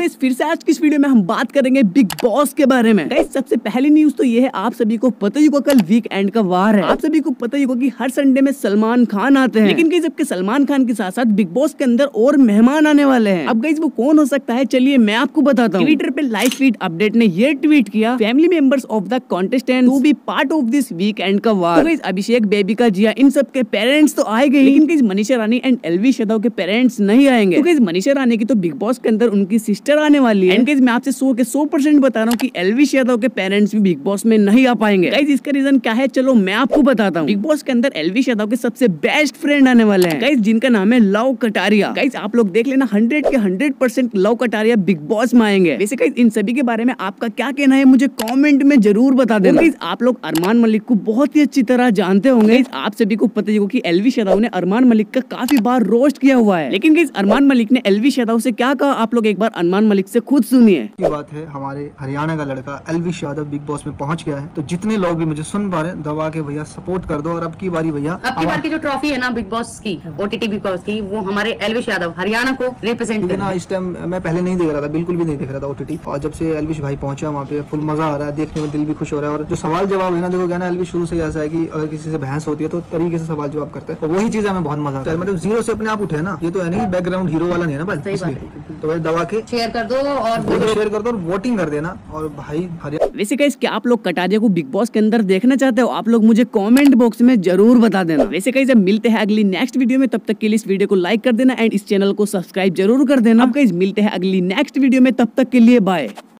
Guys फिर से आज की इस वीडियो में हम बात करेंगे बिग बॉस के बारे में। गाइस सबसे पहली न्यूज तो ये है, आप सभी को पता ही होगा कल वीकेंड का वार है। आप सभी को पता ही होगा कि हर संडे में सलमान खान आते हैं, लेकिन गाइस जबकि सलमान खान के साथ साथ बिग बॉस के अंदर और मेहमान आने वाले हैं। अब गाइस वो कौन हो सकता है, चलिए मैं आपको बताता हूँ। ट्विटर पे लाइव फीड अपडेट ने ये ट्वीट किया, family members of the contestant to be part of this weekend का वार। तो गाइस अभिषेक, बेबिका, जिया इन सब के पेरेंट्स तो आए गए, लेकिन गाइस मनीषा रानी एंड एलवी यादव के पेरेंट्स नहीं आएंगे। तो गाइस मनीषा रानी की तो बिग बॉस के अंदर उनकी सिस्टर आने वाली है। एंड गाइस मैं आपसे 100% बता रहा हूँ कि एलवी यादव के पेरेंट्स भी बिग बॉस में नहीं आ पाएंगे। गाइस इसका रीजन क्या है, चलो मैं आपको बताता हूँ। बिग बॉस के अंदर एलवी यादव के सबसे बेस्ट फ्रेंड आने वाले हैं गाइस, जिनका नाम है लव कटारिया। गाइस आप लोग देख लेना, 100 के 100% लव कटारिया बिग बॉस में आएंगे। वैसे गाइस इन सभी के बारे में आपका क्या कहना है मुझे कमेंट में जरूर बता देना। गाइस आप लोग अरमान मलिक को बहुत ही अच्छी तरह जानते होंगे। आप सभी को पता ही होगा कि एलवी यादव ने अरमान मलिक का काफी बार रोस्ट किया हुआ है, लेकिन गाइस अरमान मलिक ने एलवी यादव से क्या कहा, आप लोग एक बार अरमान मलिक से खुद सुनिए। की बात है, हमारे हरियाणा का लड़का एलविश यादव बिग बॉस में पहुंच गया है। तो जितने लोग भी मुझे सुन पा रहे हैं, दबा के भैया सपोर्ट कर दो। और अब की बारी भैया, अब की बार की जो ट्रॉफी है ना बिग बॉस की, ओटीटी बिग बॉस की, वो हमारे एलविश यादव हरियाणा को रिप्रेजेंट ना इस टाइम मैं पहले नहीं देख रहा था, बिल्कुल भी नहीं देख रहा था ओटीटी। और जब से एलविश भाई पहुंचा वहाँ पे फुल मजा आ रहा है, देखने में दिल भी खुश हो रहा है। और जो सवाल जवाब है ना, देखो क्या ना, एलविश शुरू से ऐसा है कि अगर किसी से बहस होती है तो तरीके से सवाल जवाब करता है। तो वही चीज हमें बहुत मजा आता है, मतलब जीरो से अपने आप उठे ना। ये तो है नहीं बैकग्राउंड हीरो वाला नहीं है ना भाई, तो भाई दबा के शेयर कर दो और शेयर कर दो और वोटिंग कर देना। और भाई वैसे गाइस क्या आप लोग कटारिया को बिग बॉस के अंदर देखना चाहते हो, आप लोग मुझे कमेंट बॉक्स में जरूर बता देना। वैसे गाइस अब मिलते हैं अगली नेक्स्ट वीडियो में, तब तक के लिए इस वीडियो को लाइक कर देना एंड इस चैनल को सब्सक्राइब जरूर कर देना। अब गाइस मिलते हैं अगली नेक्स्ट वीडियो में, तब तक के लिए बाय।